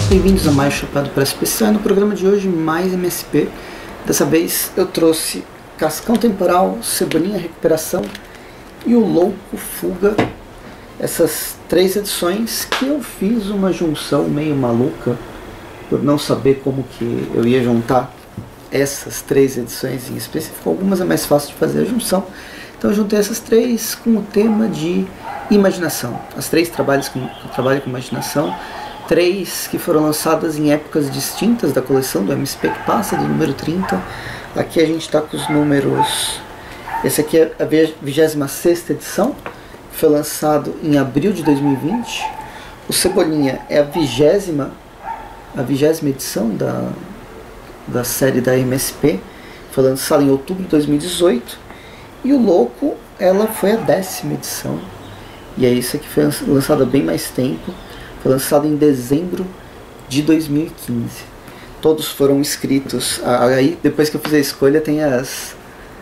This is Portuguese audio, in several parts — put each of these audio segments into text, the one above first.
Bem-vindos a mais Chapado para SPC. No programa de hoje, mais MSP. Dessa vez eu trouxe Cascão Temporal, Cebolinha Recuperação e o Louco Fuga. Essas três edições que eu fiz uma junção meio maluca, por não saber como que eu ia juntar essas três edições em específico. Algumas é mais fácil de fazer a junção. Então eu juntei essas três com o tema de imaginação. As três trabalhos que eu trabalho com imaginação. Três que foram lançadas em épocas distintas da coleção do MSP que passa, do número 30. Aqui a gente está com os números... Esse aqui é a 26ª edição, que foi lançado em abril de 2020. O Cebolinha é a 20ª edição da série da MSP. Foi lançado em outubro de 2018. E o Louco, ela foi a 10ª edição. E é isso aqui, foi lançado há bem mais tempo. Foi lançado em dezembro de 2015. Todos foram escritos. Aí, depois que eu fiz a escolha, tem as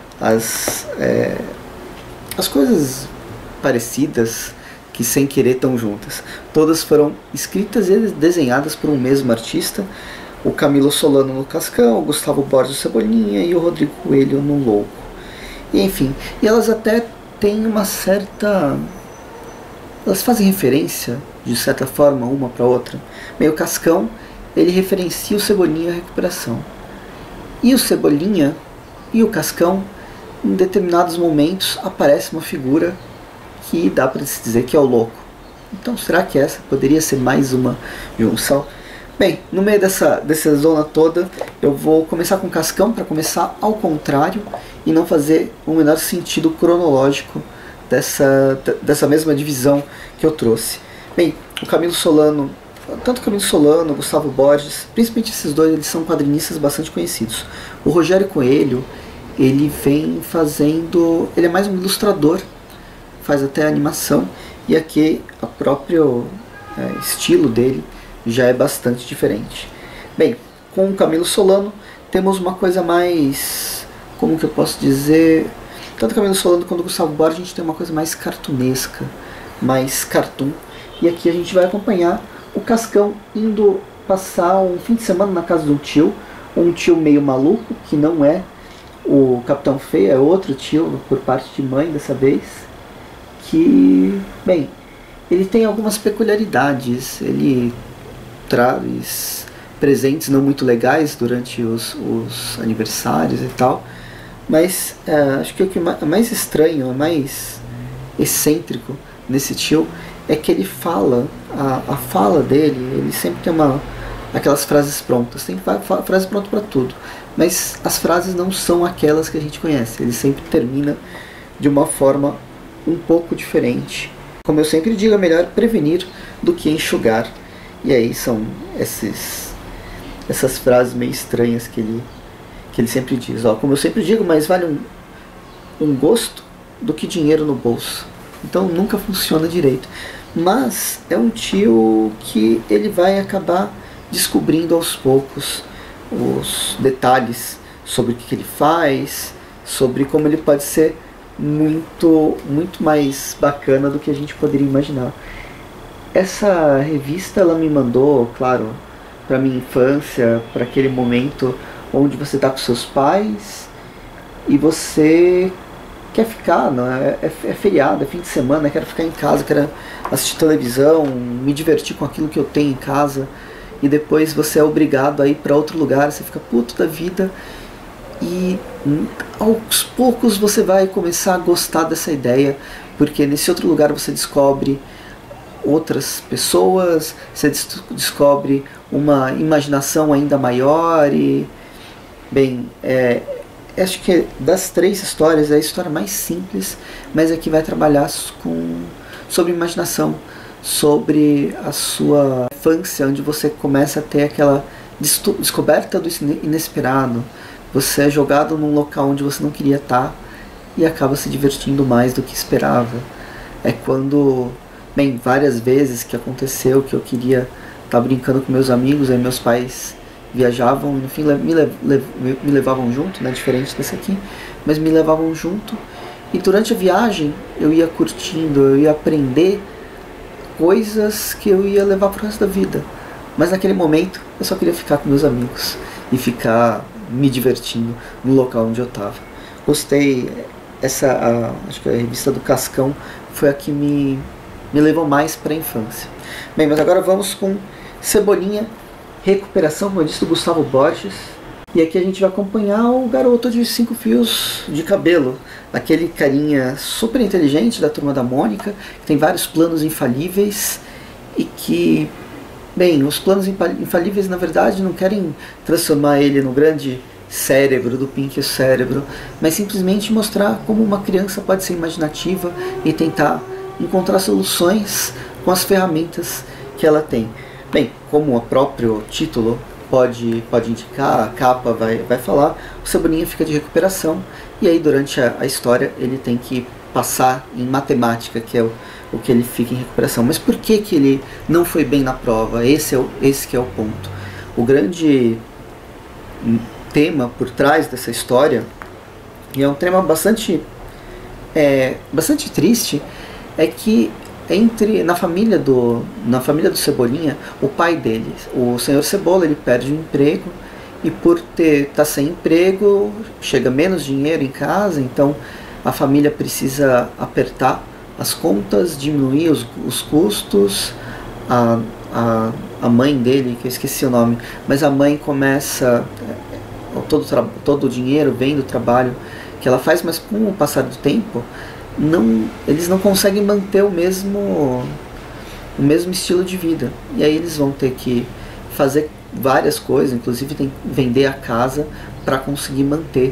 coisas parecidas que sem querer estão juntas. Todas foram escritas e desenhadas por um mesmo artista. O Camilo Solano no Cascão, o Gustavo Borges no Cebolinha e o Rodrigo Coelho no Louco. E, enfim, e elas até têm uma certa... Elas fazem referência, de certa forma, uma para outra. Bem, o Cascão, ele referencia o Cebolinha e a Recuperação. E o Cebolinha e o Cascão, em determinados momentos, aparece uma figura que dá para se dizer que é o Louco. Então, será que essa poderia ser mais uma junção? Bem, no meio dessa zona toda, eu vou começar com o Cascão, para começar ao contrário, e não fazer o menor sentido cronológico dessa mesma divisão que eu trouxe. Bem, o Camilo Solano, tanto o Camilo Solano, o Gustavo Borges, principalmente esses dois, eles são quadrinistas bastante conhecidos. O Rogério Coelho, ele vem fazendo... Ele é mais um ilustrador, faz até animação, e aqui o próprio estilo dele já é bastante diferente. Bem, com o Camilo Solano temos uma coisa mais... Como que eu posso dizer... Tanto o Camilo Solano quanto o Gustavo Borges, a gente tem uma coisa mais cartunesca, mais cartoon. E aqui a gente vai acompanhar o Cascão indo passar um fim de semana na casa um tio meio maluco, que não é o Capitão Feio, é outro tio por parte de mãe dessa vez, que, bem, ele tem algumas peculiaridades. Ele traz presentes não muito legais durante os aniversários e tal, mas acho que o que é mais estranho, mais excêntrico nesse tio é que ele fala, a fala dele, ele sempre tem aquelas frases prontas, tem frase pronta para tudo, mas as frases não são aquelas que a gente conhece, ele sempre termina de uma forma um pouco diferente. Como eu sempre digo, é melhor prevenir do que enxugar, e aí são essas frases meio estranhas que ele sempre diz. Como eu sempre digo, mais vale um gosto do que dinheiro no bolso. Então nunca funciona direito. Mas é um tio que ele vai acabar descobrindo aos poucos os detalhes sobre o que ele faz, sobre como ele pode ser muito mais bacana do que a gente poderia imaginar. Essa revista ela me mandou, claro, para minha infância, para aquele momento onde você está com seus pais e você quer ficar, não é? É feriado, é fim de semana, quero ficar em casa, quero assistir televisão, me divertir com aquilo que eu tenho em casa, e depois você é obrigado a ir para outro lugar, você fica puto da vida, e aos poucos você vai começar a gostar dessa ideia, porque nesse outro lugar você descobre outras pessoas, você descobre uma imaginação ainda maior. E bem, acho que das três histórias é a história mais simples, mas é que vai trabalhar sobre imaginação, sobre a sua infância, onde você começa a ter aquela descoberta do inesperado. Você é jogado num local onde você não queria estar e acaba se divertindo mais do que esperava. É quando, bem, várias vezes que aconteceu que eu queria estar brincando com meus amigos, aí meus pais viajavam e no fim me levavam junto, né, diferente desse aqui, mas me levavam junto, e durante a viagem eu ia curtindo, eu ia aprender coisas que eu ia levar pro resto da vida. Mas naquele momento eu só queria ficar com meus amigos e ficar me divertindo no local onde eu estava. Gostei, acho que a revista do Cascão foi a que me levou mais para a infância. Bem, mas agora vamos com Cebolinha, Recuperação, como eu disse, do Gustavo Borges. E aqui a gente vai acompanhar o garoto de 5 fios de cabelo, aquele carinha super inteligente da Turma da Mônica, que tem vários planos infalíveis e que, bem, os planos infalíveis na verdade não querem transformar ele no grande cérebro do Pink Cérebro, mas simplesmente mostrar como uma criança pode ser imaginativa e tentar encontrar soluções com as ferramentas que ela tem. Bem, como o próprio título pode indicar, a capa vai falar, o Cebolinha fica de recuperação e aí durante a história ele tem que passar em matemática, que é o que ele fica em recuperação. Mas por que ele não foi bem na prova? Esse que é o ponto. O grande tema por trás dessa história, e é um tema bastante triste, é que na família do Cebolinha, o pai dele, o senhor Cebola, ele perde o emprego e por estar sem emprego chega menos dinheiro em casa, então a família precisa apertar as contas, diminuir os custos. A mãe dele, que eu esqueci o nome, mas a mãe começa, todo o dinheiro vem do trabalho que ela faz, mas com o passar do tempo eles não conseguem manter o mesmo estilo de vida, e aí eles vão ter que fazer várias coisas, inclusive tem que vender a casa para conseguir manter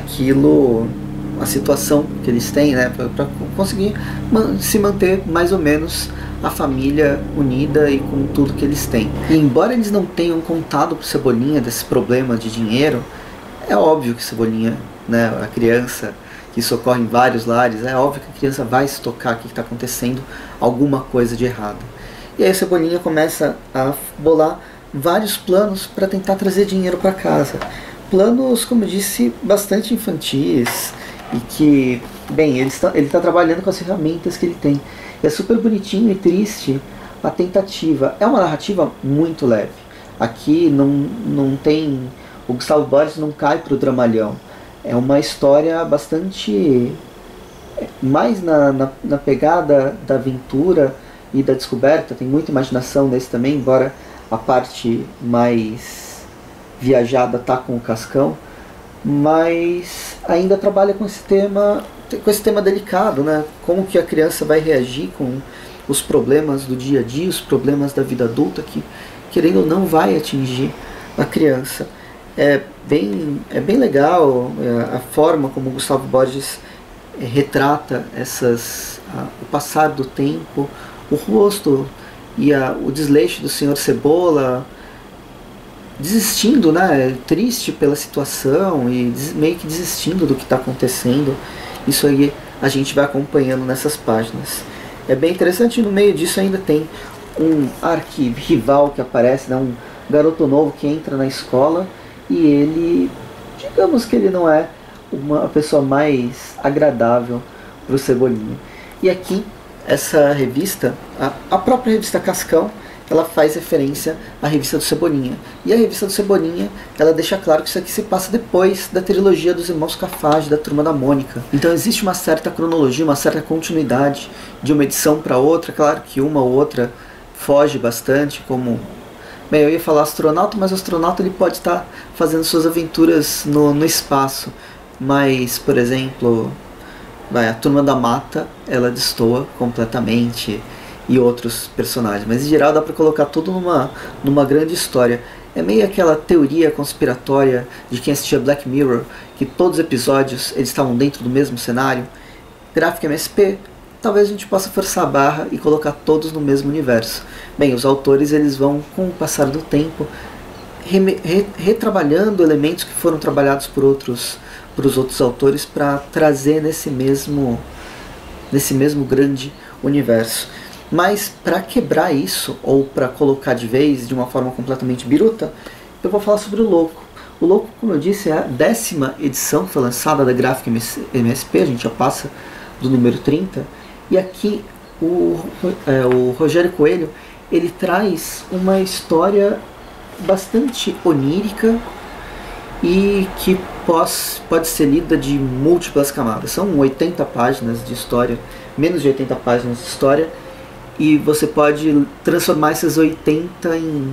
a situação que eles têm, né, para conseguir se manter mais ou menos a família unida e com tudo que eles têm. E embora eles não tenham contado pro Cebolinha desse problema de dinheiro, é óbvio que Cebolinha, né, a criança, que isso ocorre em vários lares, é óbvio que a criança vai se tocar que está acontecendo alguma coisa de errado. E aí a Cebolinha começa a bolar vários planos para tentar trazer dinheiro para casa. Planos, como eu disse, bastante infantis e que, bem, ele está trabalhando com as ferramentas que ele tem. É super bonitinho e triste a tentativa. É uma narrativa muito leve. Aqui não tem... O Gustavo Borges não cai para o dramalhão. É uma história bastante mais na pegada da aventura e da descoberta. Tem muita imaginação nesse também, embora a parte mais viajada tá com o Cascão, mas ainda trabalha com esse tema delicado, né? Como que a criança vai reagir com os problemas do dia a dia, os problemas da vida adulta que, querendo ou não, vai atingir a criança. É bem legal a forma como Gustavo Borges retrata o passar do tempo, o rosto e o desleixo do senhor Cebola, desistindo, né, triste pela situação e meio que desistindo do que está acontecendo. Isso aí a gente vai acompanhando nessas páginas. É bem interessante, no meio disso ainda tem um arquirrival que aparece, né, um garoto novo que entra na escola. E ele, digamos que ele não é uma pessoa mais agradável para o Cebolinha. E aqui, essa revista, a própria revista Cascão, ela faz referência à revista do Cebolinha. E a revista do Cebolinha, ela deixa claro que isso aqui se passa depois da trilogia dos Irmãos Cafage, da Turma da Mônica. Então existe uma certa cronologia, uma certa continuidade de uma edição para outra. Claro que uma ou outra foge bastante, como... Bem, eu ia falar astronauta, mas o astronauta ele pode estar fazendo suas aventuras no espaço. Mas, por exemplo, a Turma da Mata, ela destoa completamente, e outros personagens. Mas, em geral, dá pra colocar tudo numa grande história. É meio aquela teoria conspiratória de quem assistia Black Mirror, que todos os episódios eles estavam dentro do mesmo cenário. Gráfico MSP, talvez a gente possa forçar a barra e colocar todos no mesmo universo. Bem, os autores eles vão, com o passar do tempo, retrabalhando elementos que foram trabalhados por os outros autores para trazer nesse mesmo grande universo. Mas para quebrar isso, ou para colocar de vez de uma forma completamente biruta, eu vou falar sobre o Louco. O Louco, como eu disse, é a 10ª edição que foi lançada da Gráfica MSP, a gente já passa do número 30. E aqui o Rogério Coelho ele traz uma história bastante onírica e que pode ser lida de múltiplas camadas. São 80 páginas de história, menos de 80 páginas de história, e você pode transformar esses 80 em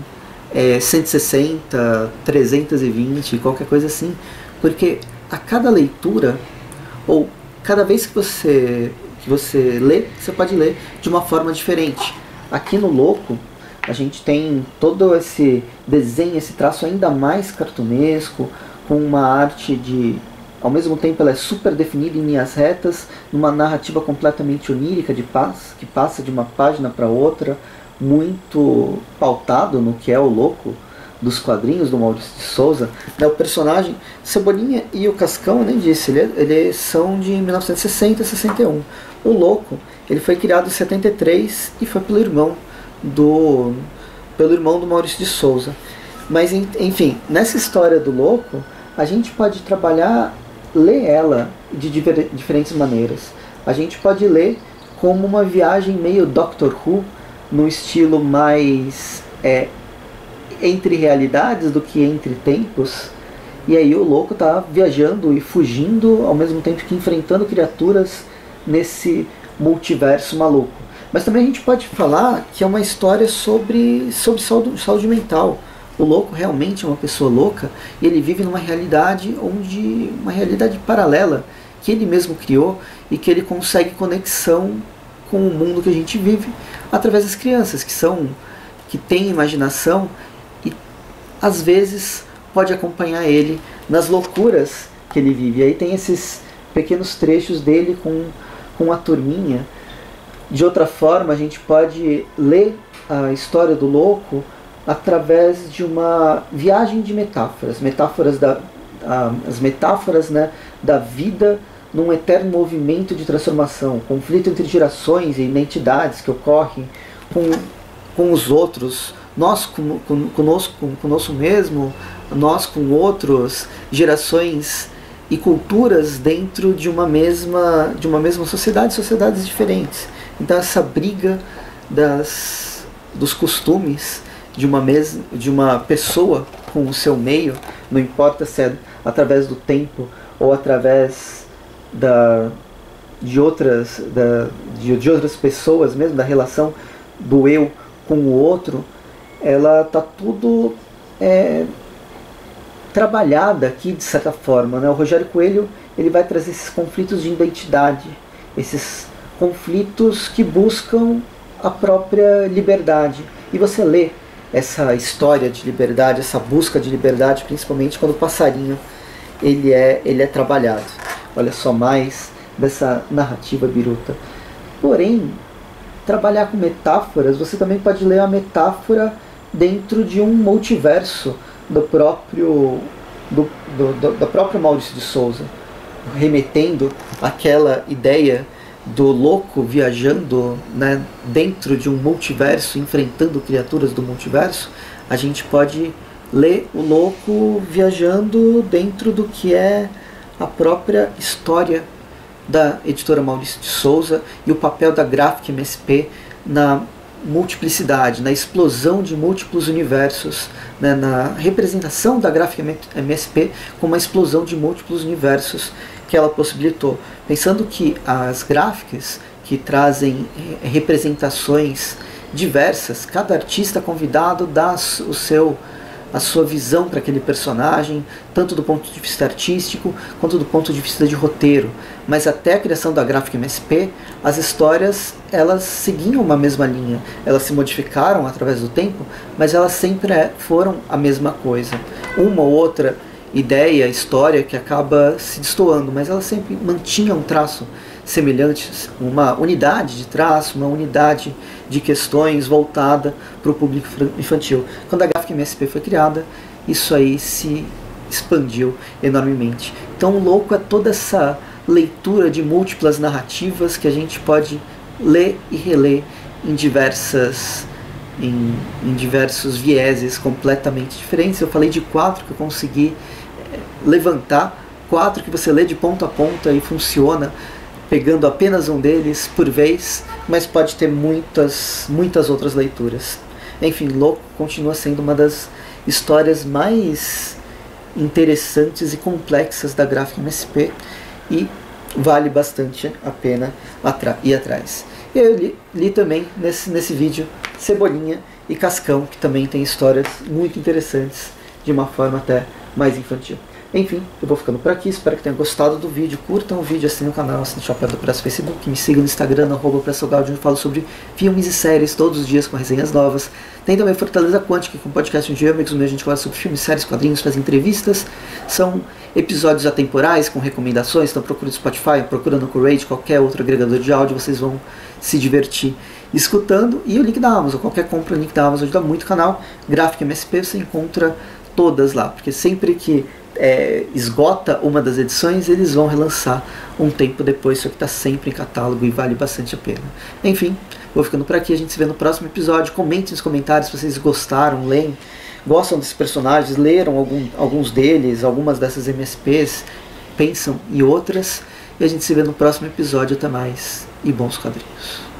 160, 320, qualquer coisa assim, porque a cada leitura, ou cada vez que você lê, você pode ler de uma forma diferente. Aqui no Louco, a gente tem todo esse desenho, esse traço ainda mais cartunesco, com uma arte de... Ao mesmo tempo ela é super definida em linhas retas, numa narrativa completamente onírica, que passa de uma página para outra, muito pautado no que é o Louco dos quadrinhos do Maurício de Souza. O personagem Cebolinha e o Cascão, eu nem disse, eles são de 1960 e 61. O Louco, ele foi criado em 73 e foi pelo irmão do Maurício de Souza. Mas, enfim, nessa história do Louco, a gente pode ler ela de diferentes maneiras. A gente pode ler como uma viagem meio Doctor Who, no estilo mais entre realidades do que entre tempos. E aí o Louco tá viajando e fugindo, ao mesmo tempo que enfrentando criaturas nesse multiverso maluco. Mas também a gente pode falar que é uma história sobre saúde mental. O Louco realmente é uma pessoa louca e ele vive numa realidade uma realidade paralela que ele mesmo criou e que ele consegue conexão com o mundo que a gente vive através das crianças, que têm imaginação e às vezes pode acompanhar ele nas loucuras que ele vive. E aí tem esses pequenos trechos dele com a turminha. De outra forma, a gente pode ler a história do Louco através de uma viagem de metáforas, as metáforas, né, da vida num eterno movimento de transformação, conflito entre gerações e identidades que ocorrem com os outros, nós conosco mesmo, nós com outros, gerações e culturas dentro de uma mesma sociedades diferentes. Então essa briga dos costumes de uma pessoa com o seu meio, não importa se é através do tempo ou através de outras pessoas mesmo, da relação do eu com o outro, ela está tudo trabalhada aqui de certa forma, né? O Rogério Coelho, ele vai trazer esses conflitos de identidade, esses conflitos que buscam a própria liberdade. E você lê essa história de liberdade, essa busca de liberdade, principalmente quando o passarinho ele é trabalhado. Olha só mais dessa narrativa biruta. Porém, trabalhar com metáforas, você também pode ler a metáfora dentro de um multiverso do próprio Maurício de Souza, remetendo àquela ideia do louco viajando, né, dentro de um multiverso, enfrentando criaturas do multiverso. A gente pode ler o Louco viajando dentro do que é a própria história da editora Maurício de Souza e o papel da Graphic MSP na multiplicidade, na explosão de múltiplos universos, né, na representação da Graphic MSP como uma explosão de múltiplos universos que ela possibilitou. Pensando que as gráficas que trazem representações diversas, cada artista convidado dá a sua visão para aquele personagem, tanto do ponto de vista artístico quanto do ponto de vista de roteiro. Mas até a criação da Graphic MSP, as histórias elas seguiam uma mesma linha, elas se modificaram através do tempo, mas elas sempre foram a mesma coisa. Uma ou outra ideia, história que acaba se destoando, mas ela sempre mantinha um traço semelhante, uma unidade de traço, uma unidade de questões voltada para o público infantil. Quando a Graphic MSP foi criada, isso aí se expandiu enormemente. Então o Louco é toda essa leitura de múltiplas narrativas que a gente pode ler e reler em diversos vieses completamente diferentes. Eu falei de 4 que eu consegui levantar, 4 que você lê de ponta a ponta e funciona pegando apenas um deles por vez, mas pode ter muitas outras leituras. Enfim, Louco continua sendo uma das histórias mais interessantes e complexas da Gráfica MSP e vale bastante a pena ir atrás. E eu li também nesse vídeo Cebolinha e Cascão, que também tem histórias muito interessantes de uma forma até mais infantil. Enfim, eu vou ficando por aqui, espero que tenham gostado do vídeo, curtam o vídeo, assinem o canal, assinem o Chapéu do Press Facebook, me sigam no Instagram, @pressogal, onde eu falo sobre filmes e séries todos os dias com resenhas novas. Tem também Fortaleza Quântica, com podcast onde eu e amigos meus a gente fala sobre filmes, séries, quadrinhos, faz entrevistas, são episódios atemporais com recomendações, então procura no Spotify, procura no Curate, qualquer outro agregador de áudio, vocês vão se divertir escutando. E o link da Amazon, qualquer compra, o link da Amazon ajuda muito o canal. Gráfica MSP você encontra todas lá, porque sempre que esgota uma das edições, eles vão relançar um tempo depois, só que está sempre em catálogo e vale bastante a pena. Enfim, vou ficando por aqui, a gente se vê no próximo episódio. Comentem nos comentários se vocês gostaram, leem, gostam desses personagens, leram alguns deles, algumas dessas MSPs, pensam em outras, e a gente se vê no próximo episódio. Até mais e bons quadrinhos.